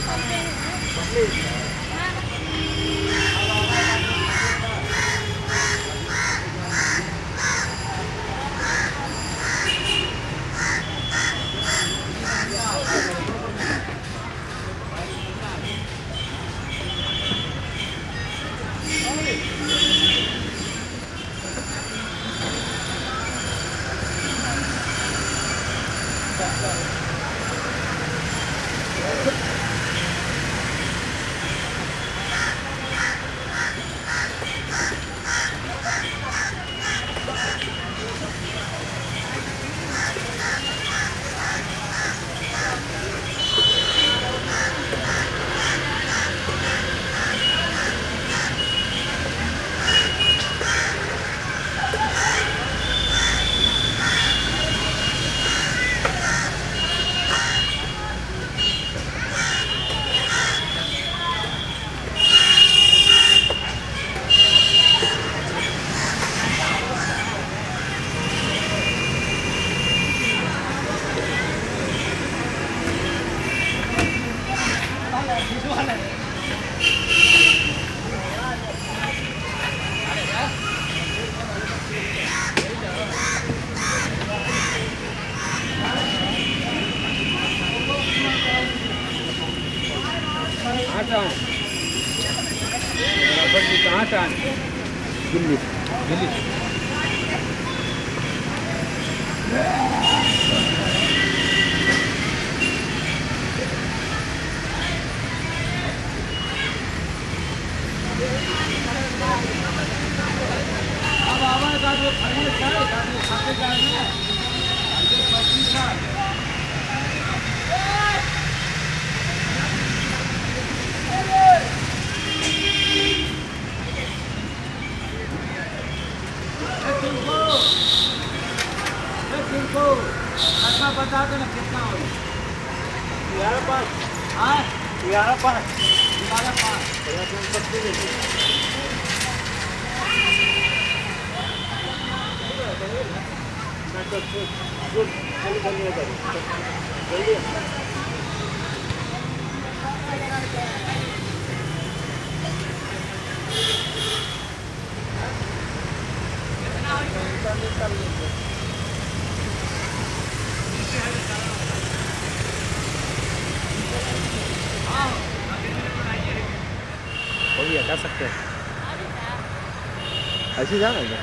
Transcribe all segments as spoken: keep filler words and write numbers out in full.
कहाँ से आए? दिल्ली। दिल्ली। अब आवाज़ आ रही है। तुमको कितना बता दो ना कितना हो ग्यारह पाँच हाँ ग्यारह पाँच ग्यारह पाँच हो गया जा सकते हैं ऐसे जाना है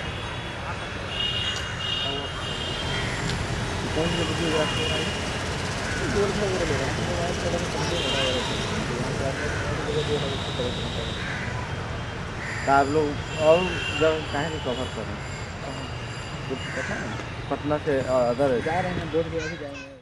कौन आप लोग और जब कहाँ से कवर कर रहे हैं पटना से अदर जा रहे हैं दो जाएंगे।